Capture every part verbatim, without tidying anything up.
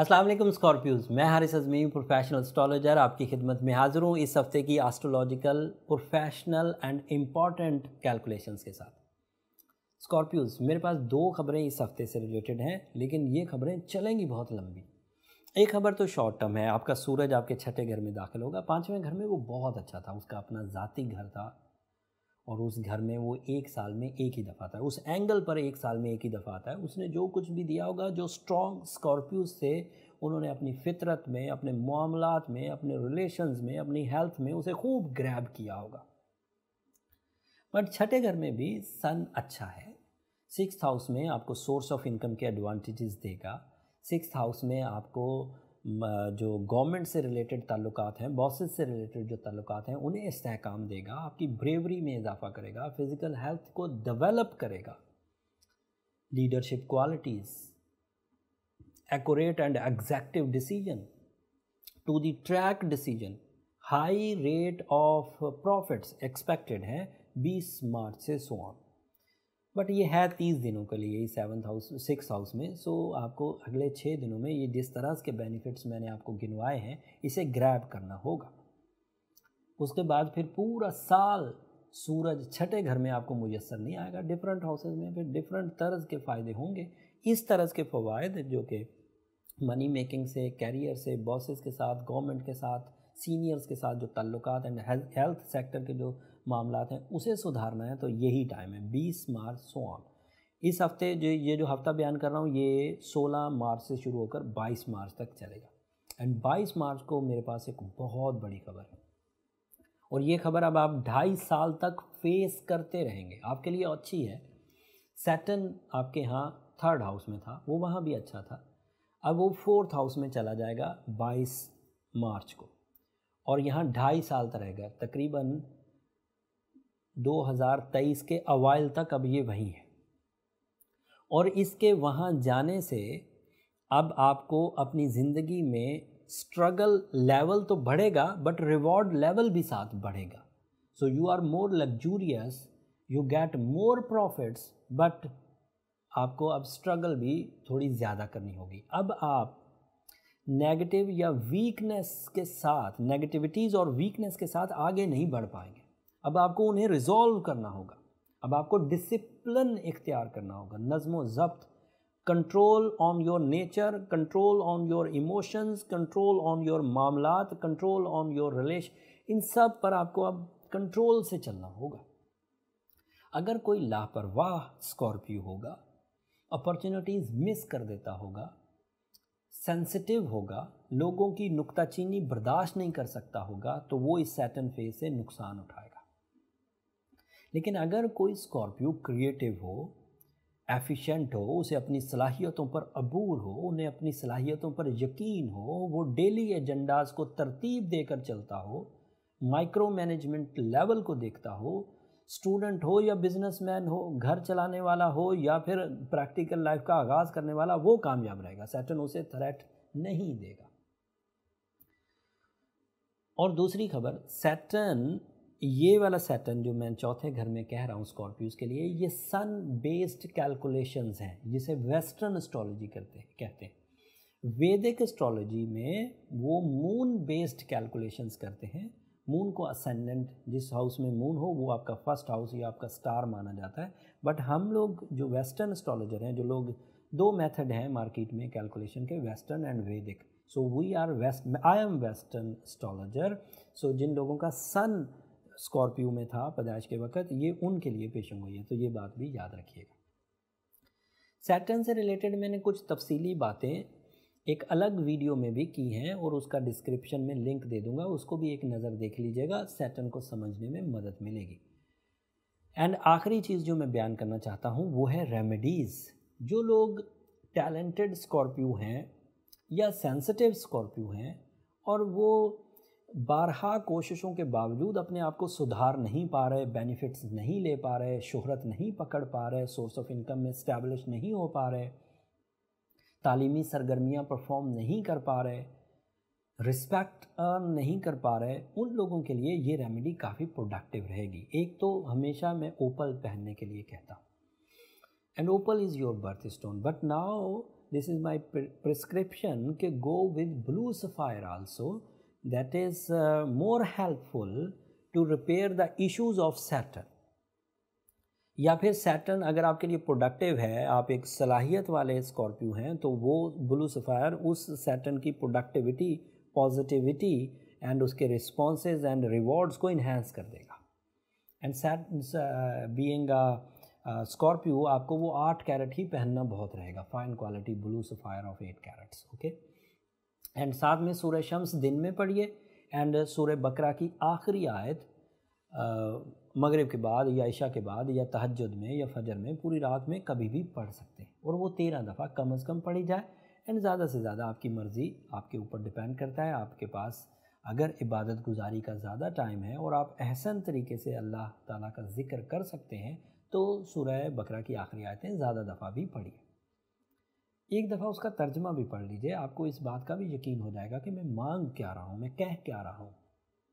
अस्सलाम वालेकुम स्कॉर्पियोज, मैं हारिस अज़मी प्रोफेशनल एस्ट्रोलॉजर आपकी खिदमत में हाज़िर हूँ इस हफ्ते की astrological professional and important calculations के साथ। स्कॉर्पियोज, मेरे पास दो खबरें इस हफ्ते से रिलेटेड हैं, लेकिन ये खबरें चलेंगी बहुत लंबी। एक खबर तो शॉर्ट टर्म है, आपका सूरज आपके छठे घर में दाखिल होगा। पाँचवें घर में वो बहुत अच्छा था, उसका अपना ज़ाती घर था और उस घर में वो एक साल में एक ही दफ़ा आता है, उस एंगल पर एक साल में एक ही दफ़ा आता है। उसने जो कुछ भी दिया होगा, जो स्ट्रॉन्ग स्कॉर्पियोज थे, उन्होंने अपनी फितरत में, अपने मामलात में, अपने रिलेशंस में, अपनी हेल्थ में उसे खूब ग्रैब किया होगा। बट छठे घर में भी सन अच्छा है। सिक्स्थ हाउस में आपको सोर्स ऑफ इनकम के एडवांटेजेस देगा। सिक्स्थ हाउस में आपको जो गवर्नमेंट से रिलेटेड ताल्लुकात हैं, बॉसेस से रिलेटेड जो ताल्लुकात हैं, उन्हें इस्तेहकाम देगा, आपकी ब्रेवरी में इजाफा करेगा, फिज़िकल हेल्थ को डेवलप करेगा, leadership qualities, accurate and executive decision, to the track decision, high rate of profits expected है बीस मार्च से सो ऑन। बट ये है तीस दिनों के लिए सेवन्थ हाउस सिक्स हाउस में। सो आपको अगले छः दिनों में ये जिस तरह के बेनिफिट्स मैंने आपको गिनवाए हैं, इसे ग्रैब करना होगा। उसके बाद फिर पूरा साल सूरज छठे घर में आपको मुयस्सर नहीं आएगा। डिफरेंट हाउसेज में फिर डिफरेंट तर्ज के फ़ायदे होंगे। इस तरह के फ़वायद जो कि मनी मेकिंग से, कैरियर से, बॉसेस के साथ, गवर्नमेंट के साथ, सीनियर्स के साथ जो ताल्लुकात एंड हेल्थ सेक्टर के जो मामलात हैं, उसे सुधारना है, तो यही टाइम है, बीस मार्च सो ऑन। इस हफ्ते जो ये जो हफ्ता बयान कर रहा हूँ, ये सोलह मार्च से शुरू होकर बाईस मार्च तक चलेगा। एंड बाईस मार्च को मेरे पास एक बहुत बड़ी खबर है, और ये खबर अब आप ढाई साल तक फेस करते रहेंगे। आपके लिए अच्छी है। सैटर्न आपके यहाँ थर्ड हाउस में था, वो वहाँ भी अच्छा था। अब वो फोर्थ हाउस में चला जाएगा बाईस मार्च को, और यहाँ ढाई साल तक रहेगा, तकरीबन दो हज़ार तेईस के अवाइल तक अब ये वहीं है। और इसके वहाँ जाने से अब आपको अपनी ज़िंदगी में स्ट्रगल लेवल तो बढ़ेगा, बट रिवॉर्ड लेवल भी साथ बढ़ेगा। So you are more luxurious, you get more profits, but आपको अब स्ट्रगल भी थोड़ी ज़्यादा करनी होगी। अब आप नेगेटिव या वीकनेस के साथ, नेगेटिविटीज़ और वीकनेस के साथ आगे नहीं बढ़ पाएंगे। अब आपको उन्हें रिजॉल्व करना होगा। अब आपको डिसिप्लिन इख्तियार करना होगा, नज़्म ज़ब्त, control on your nature, control on your emotions, control on your मामलात, कंट्रोल ऑन योर रिलेशन। इन सब पर आपको अब कंट्रोल से चलना होगा। अगर कोई लापरवाह स्कॉर्पियो होगा, अपॉर्चुनिटीज़ मिस कर देता होगा, सेंसिटिव होगा, लोगों की नुक्ताचीनी बर्दाश्त नहीं कर सकता होगा, तो वो इस सैटर्न फेज से नुकसान उठाएगा। लेकिन अगर कोई स्कॉर्पियो क्रिएटिव हो, एफिशिएंट हो, उसे अपनी सलाहियतों पर अबूर हो, उन्हें अपनी सलाहियतों पर यकीन हो, वो डेली एजेंडाज को तरतीब देकर चलता हो, माइक्रो मैनेजमेंट लेवल को देखता हो, स्टूडेंट हो या बिजनेसमैन हो, घर चलाने वाला हो या फिर प्रैक्टिकल लाइफ का आगाज़ करने वाला, वो कामयाब रहेगा। सैटर्न उसे थ्रेट नहीं देगा। और दूसरी खबर, सैटर्न, ये वाला सैटर्न जो मैं चौथे घर में कह रहा हूँ स्कॉर्पियोज के लिए, ये सन बेस्ड कैलकुलेशंस हैं, जिसे वेस्टर्न एस्ट्रोलॉजी करते हैं कहते हैं। वैदिक एस्ट्रोलॉजी में वो मून बेस्ड कैलकुलेशंस करते हैं। मून को असेंडेंट, जिस हाउस में मून हो वो आपका फर्स्ट हाउस या आपका स्टार माना जाता है। बट हम लोग जो वेस्टर्न एस्ट्रोलॉजर हैं, जो लोग, दो मेथड हैं मार्केट में कैलकुलेशन के, western and Vedic. So we are west, I am western astrologer. So जिन लोगों का सन स्कॉर्पियो में था पैदाइश के वक्त, ये उनके लिए पेश हुई है, तो ये बात भी याद रखिएगा। सैटर्न से रिलेटेड मैंने कुछ तफसीली बातें एक अलग वीडियो में भी की हैं, और उसका डिस्क्रिप्शन में लिंक दे दूंगा, उसको भी एक नज़र देख लीजिएगा, सैटर्न को समझने में मदद मिलेगी। एंड आखिरी चीज़ जो मैं बयान करना चाहता हूँ वो है रेमेडीज़। जो लोग टैलेंटेड स्कॉर्पियो हैं या सेंसिटिव स्कॉर्पियो हैं, और वो बारहा कोशिशों के बावजूद अपने आप को सुधार नहीं पा रहे, बेनिफिट्स नहीं ले पा रहे, शोहरत नहीं पकड़ पा रहे, सोर्स ऑफ इनकम में स्टैब्लिश नहीं हो पा रहे, तालीमी सरगर्मियाँ परफॉर्म नहीं कर पा रहे, रिस्पेक्ट अर्न नहीं कर पा रहे, उन लोगों के लिए ये रेमेडी काफ़ी प्रोडक्टिव रहेगी। एक तो हमेशा मैं ओपल पहनने के लिए कहता हूँ, and opal is your birth stone. But now this is my prescription कि go with blue sapphire also, that is more helpful to repair the issues of Saturn. या फिर सैटर्न अगर आपके लिए प्रोडक्टिव है, आप एक सलाहियत वाले स्कॉर्पियो हैं, तो वो ब्लू सफ़ायर उस सैटर्न की प्रोडक्टिविटी, पॉजिटिविटी एंड उसके रिस्पॉन्सेज एंड रिवॉर्ड्स को इन्हेंस कर देगा। And Saturn being a Scorpio, आपको वो आठ कैरेट ही पहनना बहुत रहेगा, fine quality blue sapphire of eight carats. Okay, and साथ में सूरह शम्स दिन में पढ़िए एंड सूरह बकरा की आखिरी आयत मगरिब के बाद या इशा के बाद या तहज्जुद में या फजर में पूरी रात में कभी भी पढ़ सकते हैं, और वो तेरह दफ़ा कम अज़ कम पढ़ी जाए। एंड ज़्यादा से ज़्यादा आपकी मर्ज़ी, आपके ऊपर डिपेंड करता है। आपके पास अगर इबादत गुजारी का ज़्यादा टाइम है और आप अहसन तरीके से अल्लाह ताला का ज़िक्र कर सकते हैं, तो सूरह बकरा की आखिरी आयतें ज़्यादा दफ़ा भी पढ़िए। एक दफ़ा उसका तर्जमा भी पढ़ लीजिए, आपको इस बात का भी यकीन हो जाएगा कि मैं मांग क्या रहा हूँ, मैं कह क्या रहा हूँ।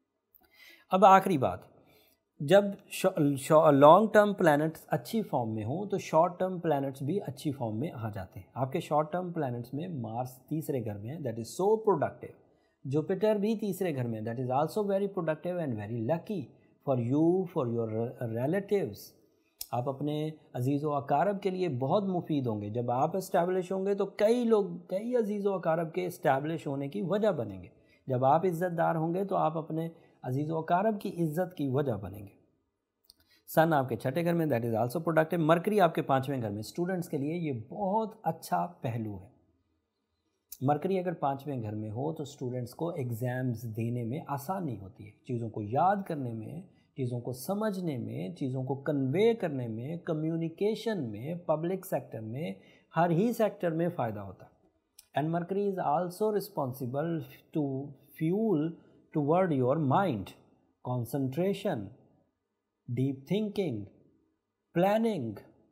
अब आखिरी बात, जब लॉन्ग टर्म प्लैनेट्स अच्छी फॉर्म में हों तो शॉर्ट टर्म प्लैनेट्स भी अच्छी फॉर्म में आ जाते हैं। आपके शॉर्ट टर्म प्लैनेट्स में मार्स तीसरे घर में है, that is so productive. Jupiter भी तीसरे घर में, that is also very productive and very lucky for you, for your relatives. आप अपने अजीज़ व अकारब के लिए बहुत मुफीद होंगे। जब आप इस्टेब्लिश होंगे तो कई लोग, कई अजीज़ व अकारब के इस्टेब्लिश होने की वजह बनेंगे। जब आप इज़्ज़तदार होंगे तो आप अपने अजीज़ व अकारब की इज़्ज़त की वजह बनेंगे। सन आपके छठे घर में, that is also productive. Mercury आपके पाँचवें घर में, स्टूडेंट्स के लिए ये बहुत अच्छा पहलू है। मरकरी अगर पाँचवें घर में हो तो स्टूडेंट्स को एग्ज़ाम्स देने में आसानी होती है, चीज़ों को याद करने में, चीज़ों को समझने में, चीज़ों को कन्वे करने में, कम्युनिकेशन में, पब्लिक सेक्टर में, हर ही सेक्टर में फ़ायदा होता है। And Mercury is also responsible to fuel toward your mind, concentration, deep thinking, planning,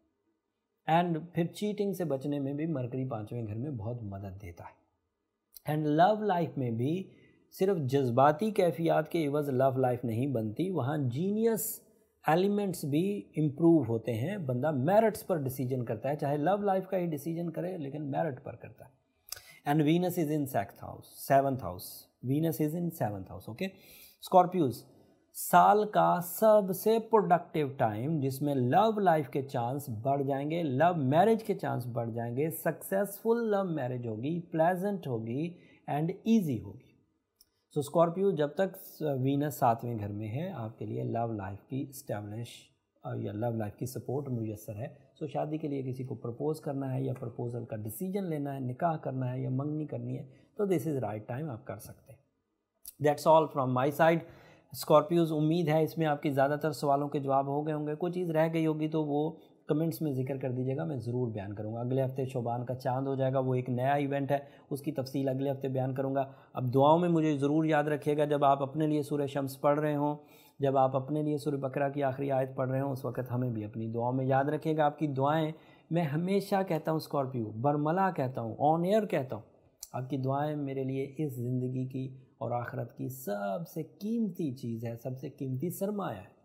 and फिर चीटिंग से बचने में भी मरकरी पाँचवें घर में बहुत मदद देता है। एंड लव लाइफ में भी सिर्फ जज्बाती कैफियत के एवज़ लव लाइफ नहीं बनती, वहाँ जीनियस एलिमेंट्स भी इम्प्रूव होते हैं। बंदा मेरिट्स पर डिसीजन करता है, चाहे लव लाइफ का ही डिसीजन करे लेकिन मेरिट पर करता है। And Venus is in sixth house, seventh house, Venus is in seventh house. Okay, Scorpios, साल का सबसे प्रोडक्टिव टाइम जिसमें लव लाइफ के चांस बढ़ जाएंगे, लव मैरिज के चांस बढ़ जाएंगे, सक्सेसफुल लव मैरिज होगी, प्लेजेंट होगी एंड ईजी होगी। सो स्कॉर्पियो, जब तक वीनस सातवें घर में है, आपके लिए लव लाइफ की इस्टेब्लिश या लव लाइफ की सपोर्ट मुयसर है। सो शादी के लिए किसी को प्रपोज़ करना है या प्रपोजल का डिसीजन लेना है, निकाह करना है या मंगनी करनी है, तो दिस इज़ राइट टाइम, आप कर सकते हैं। That's all from my side Scorpios. उम्मीद है इसमें आपके ज़्यादातर सवालों के जवाब हो गए होंगे। कोई चीज़ रह गई होगी तो वो कमेंट्स में जिक्र कर दीजिएगा, मैं ज़रूर बयान करूँगा। अगले हफ्ते शोबान का चांद हो जाएगा, वो एक नया इवेंट है, उसकी तफसील अगले हफ्ते बयान करूँगा। अब दुआओं में मुझे ज़रूर याद रखिएगा, जब आप अपने लिए सूरह शम्स पढ़ रहे हों, जब आप अपने लिए सूरह बकरा की आखिरी आयत पढ़ रहे हों, उस वक्त हमें भी अपनी दुआओं में याद रखिएगा। आपकी दुआएँ, मैं हमेशा कहता हूँ स्कॉर्पियो, बरमला कहता हूँ, ऑन एयर कहता हूँ, आपकी दुआएँ मेरे लिए इस ज़िंदगी की और आखिरत की सबसे कीमती चीज़ है, सबसे कीमती सरमाया है।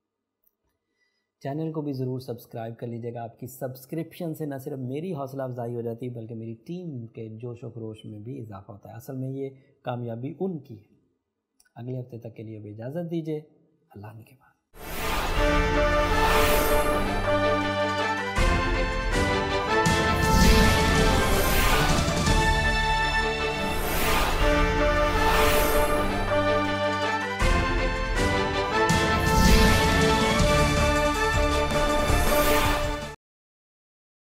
चैनल को भी ज़रूर सब्सक्राइब कर लीजिएगा। आपकी सब्सक्रिप्शन से न सिर्फ मेरी हौसला अफजाई हो जाती है बल्कि मेरी टीम के जोश व खरोश में भी इजाफा होता है। असल में ये कामयाबी उनकी है। अगले हफ्ते तक के लिए भी इजाज़त दीजिए। अल्लाह ने के बाद।